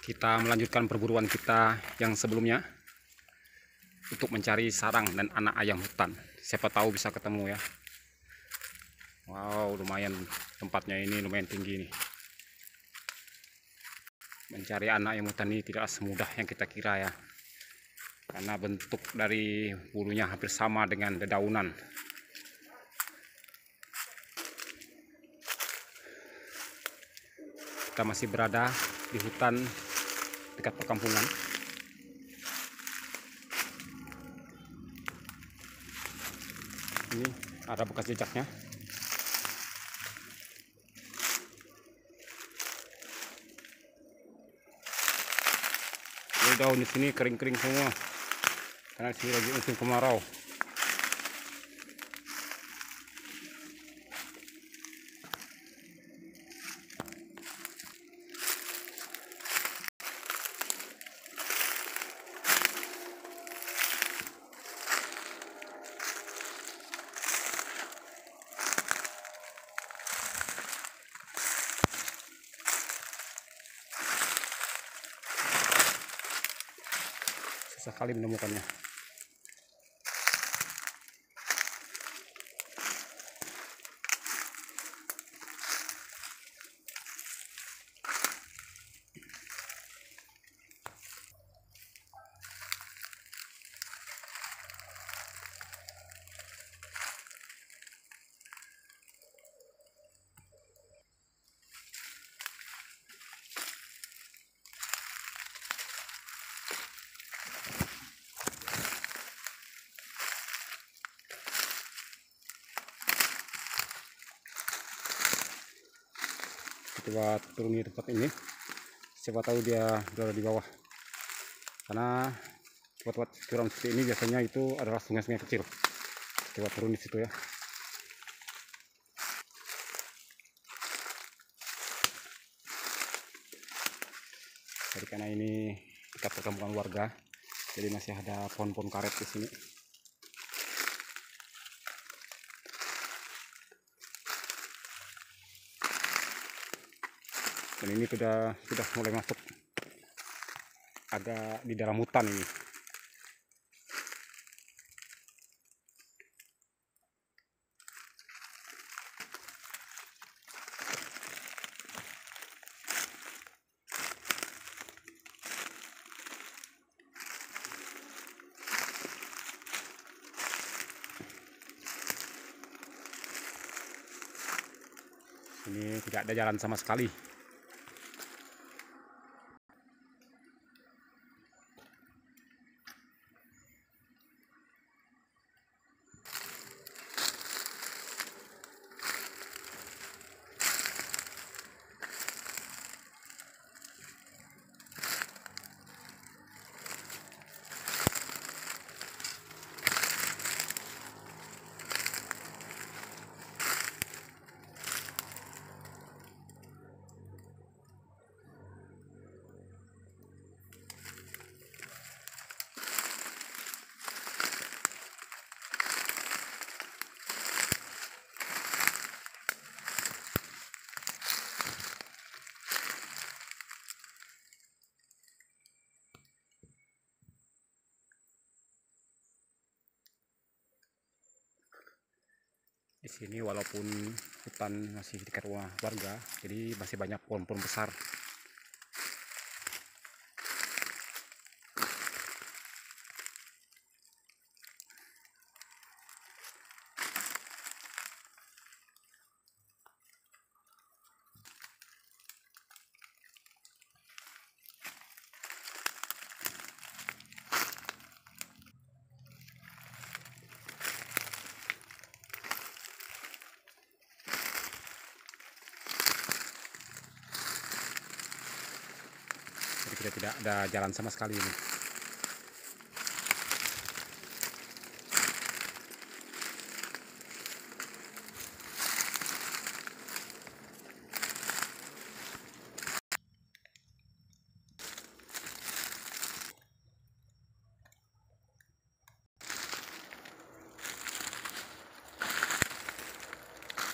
Kita melanjutkan perburuan kita yang sebelumnya untuk mencari sarang dan anak ayam hutan. Siapa tahu bisa ketemu ya. Wow, lumayan tempatnya ini, lumayan tinggi nih. Mencari anak ayam hutan ini tidak semudah yang kita kira ya, karena bentuk dari bulunya hampir sama dengan dedaunan. Kita masih berada di hutan dekat perkampungan. Ini ada bekas jejaknya. Ini daun di sini kering-kering semua karena di sini lagi musim kemarau. Susah kali menemukannya. Coba turun di tempat ini, siapa tahu dia berada di bawah, karena tempat-tempat curam seperti ini biasanya itu adalah sungai-sungai kecil. Coba turun di situ ya. Jadi karena ini dekat perkampungan warga, jadi masih ada pohon-pohon karet di sini. Dan ini sudah mulai masuk agak di dalam hutan ini. Ini tidak ada jalan sama sekali. Di sini walaupun hutan masih dekat rumah warga, jadi masih banyak pohon-pohon besar. Jadi kita tidak ada jalan sama sekali ini.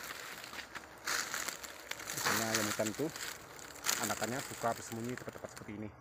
Biasanya ayam hutan itu anakannya suka bersembunyi di tempat-tempat seperti seperti ini.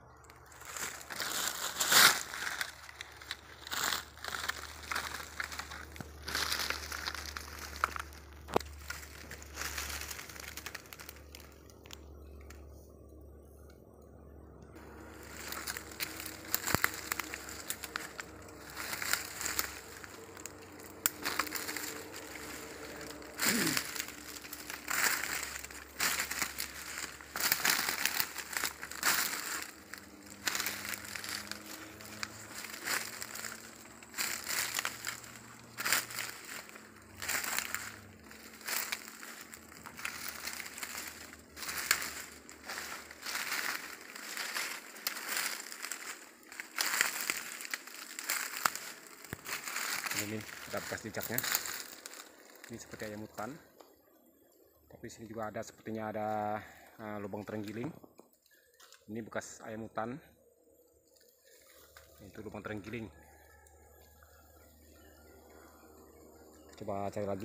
Ini ada bekas jejaknya. Ini seperti ayam hutan, tapi sini juga ada sepertinya ada lubang terenggiling. Ini bekas ayam hutan, itu lubang terenggiling. Coba cari lagi.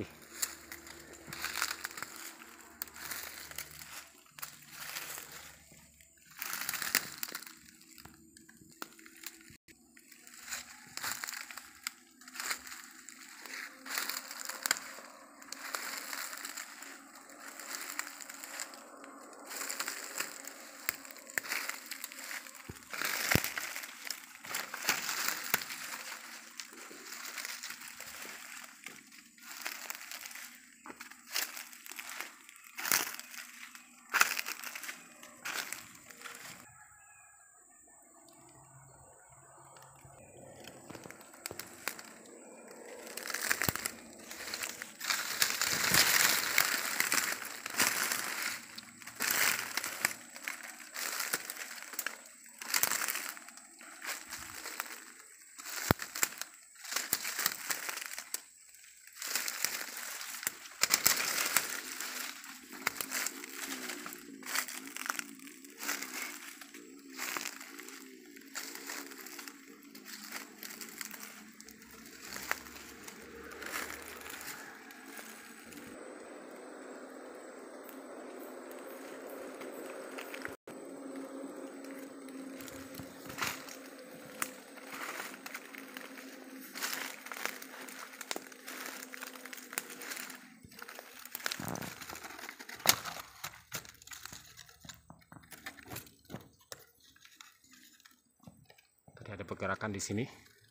Tadi ada pergerakan di sini,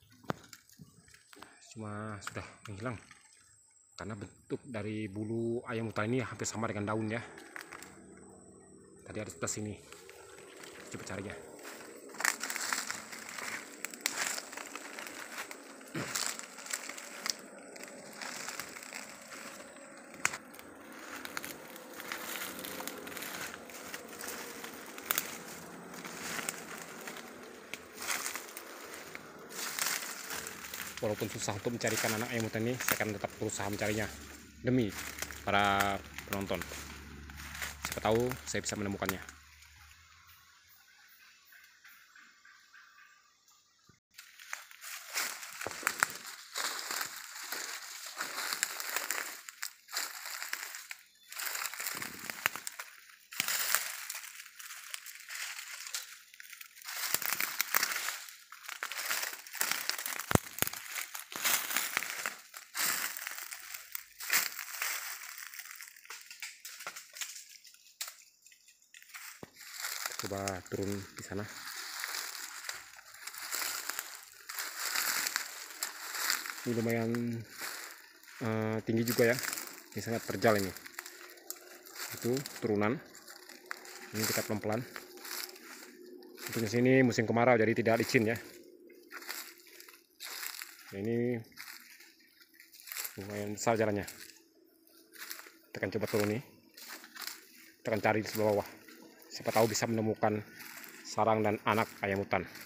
cuma sudah menghilang karena bentuk dari bulu ayam hutan ini hampir sama dengan daun ya. Tadi ada sebelah sini, coba carinya. Walaupun susah untuk mencarikan anak ayam hutan ini, saya akan tetap berusaha mencarinya demi para penonton. Siapa tahu saya bisa menemukannya. Coba turun di sana. Ini lumayan tinggi juga ya. Ini sangat terjal ini. Itu turunan. Ini kita pelan-pelan. Untuk di sini musim kemarau jadi tidak licin ya. Nah, ini lumayan besar jalannya. Kita akan coba turun nih. Kita akan cari di sebelah bawah. Siapa tahu bisa menemukan sarang dan anak ayam hutan.